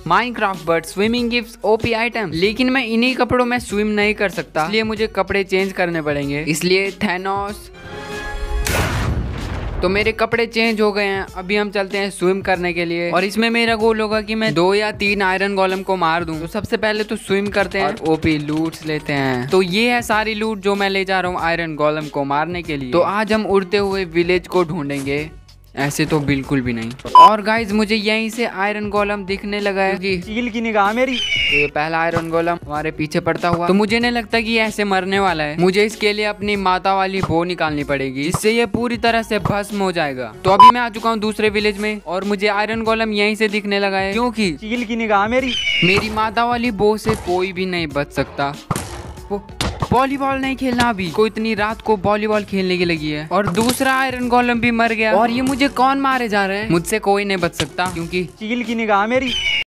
Minecraft but swimming gives OP item, लेकिन मैं इन्हीं कपड़ों में स्विम नहीं कर सकता, इसलिए मुझे कपड़े चेंज करने पड़ेंगे। इसलिए थैनोस, तो मेरे कपड़े चेंज हो गए हैं। अभी हम चलते हैं स्विम करने के लिए और इसमें मेरा गोल होगा कि मैं 2 या 3 आयरन गोलम को मार दूं। तो सबसे पहले तो स्विम करते हैं और ओपी लूट्स लेते हैं। तो ये है सारी लूट जो मैं ले जा रहा हूँ आयरन गोलम को मारने के लिए। तो आज हम उड़ते हुए विलेज को ढूंढेंगे, ऐसे तो बिल्कुल भी नहीं। और गाइज मुझे यहीं से आयरन गोलम दिखने लगा है कि चील की निगाह मेरी। ये पहला आयरन गोलम हमारे पीछे पड़ता हुआ, तो मुझे नहीं लगता कि ये ऐसे मरने वाला है। मुझे इसके लिए अपनी माता वाली बो निकालनी पड़ेगी, जिससे ये पूरी तरह से भस्म हो जाएगा। तो अभी मैं आ चुका हूँ दूसरे विलेज में और मुझे आयरन गोलम यहीं से दिखने लगा है, क्योंकि चील की निगाह मेरी माता वाली बो से कोई भी नहीं बच सकता। वो वॉलीबॉल नहीं खेलना, अभी को इतनी रात को वॉलीबॉल खेलने की लगी है। और दूसरा आयरन गोलम भी मर गया और ये मुझे कौन मारे जा रहे हैं? मुझसे कोई नहीं बच सकता, क्योंकि चील की निगाह मेरी।